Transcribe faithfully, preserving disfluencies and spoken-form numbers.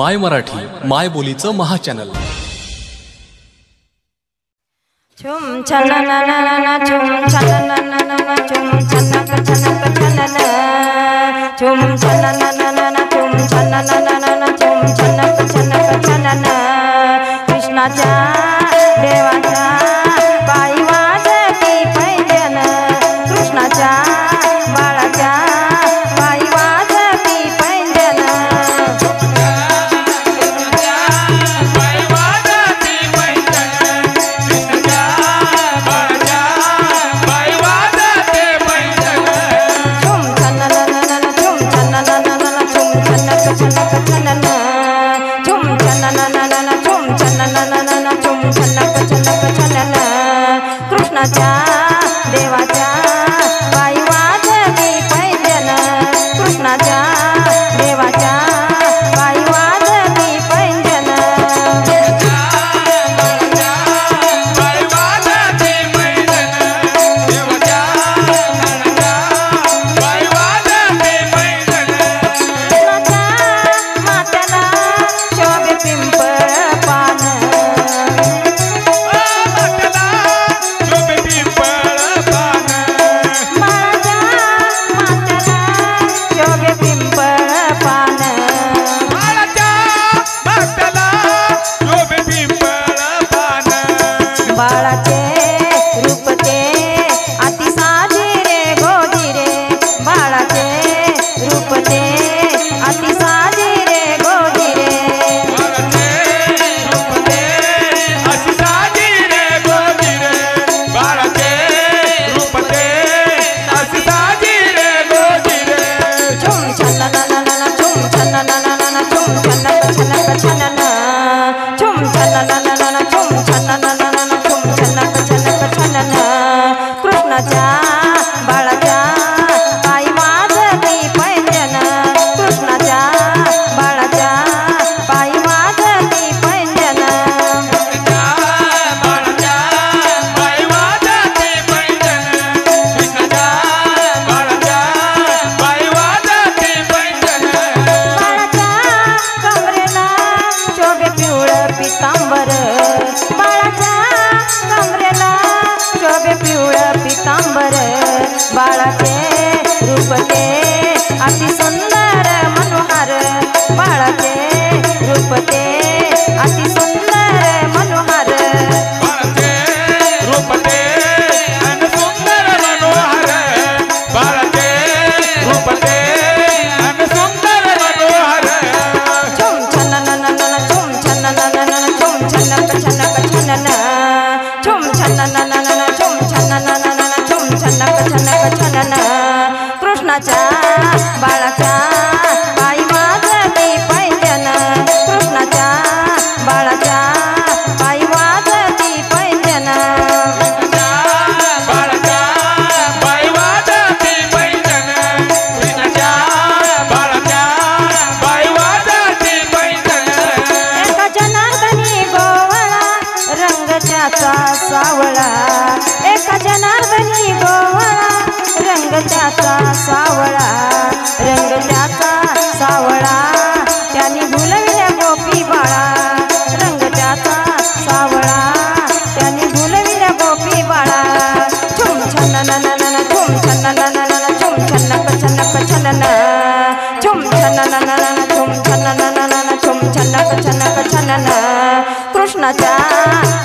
माय मराठी माय बोलीचं महाचॅनल. छुम छननननन छुम छननननन छुम छनक छनक छनन छुम छननननन छुम छननननन छुम छनक छनक छनन कृष्णाच्या देवाच्या पायी वाजती पैंजण कृष्णाच्या बाळाच्या पायी वाजती पैंजण कृष्णाच्या देवाच्या पायी वाजती पैंजण कृष्णाच्या देवाच्या पायी वाजती पैंजण मात्याला शोभे पिंपळ पान बाळाचे रूप ते अति साधी रे गोदी रे बाळाचे रूप ते अति साधी रे गोदी रे अति साधी रे गोदी रे बाळाचे रूप ते अति साधी रे गोदी रे छुम छननननन छुम छननननन छुम छनक छनक छनन छुम छननननन छुम छननननन छुम छनक छनक छनन कृष्णाच्या बाळाच्या पायी वाजती पैंजण कृष्णाच्या बाळाच्या पायी वाजती पैंजण बाळाच्या पायी वाजती पैंजण कृष्णाच्या बाळाच्या पायी वाजती पैंजण बाळाच्या कमरेला शोभे पिवळं पितांबर बाळाच्या कमरेला शोभे पिवळं पितांबर बाळाचे रूप ते अति सुंदर मनोहर बाळाचे रूप ते अति सुंदर मनोहर बाळाचे रूप ते अन सुंदर मनोहर बाळाचे रूप ते अन सुंदर मनोहर छुम छननननन छुम छननननन छुम छनक छनक छनन छुम छननननन छुम छननननन छुम छनक छनक छनन कृष्णाच्या बाळाच्या पायी वाजती पैंजण कृष्णाच्या बाळाच्या पायी वाजती पैंजण बाळाच्या पायी वाजती पैंजण कृष्णाच्या बाळाच्या पायी वाजती पैंजण एका जनार्दनी गोवळा रंग त्याचा सावळा एका जनार्दनी गोवळा रंग त्याचा सावळा रंग त्याचा सावळा त्याने भुलविल्या गोपी बाळा रंग त्याचा सावळा त्याने भुलविल्या गोपी बाळा छुम छननननन छुम छननननन छुम छनक छनक छनन छुम छननननन छुम छननननन छुम छनक छनक छनन कृष्णाच्या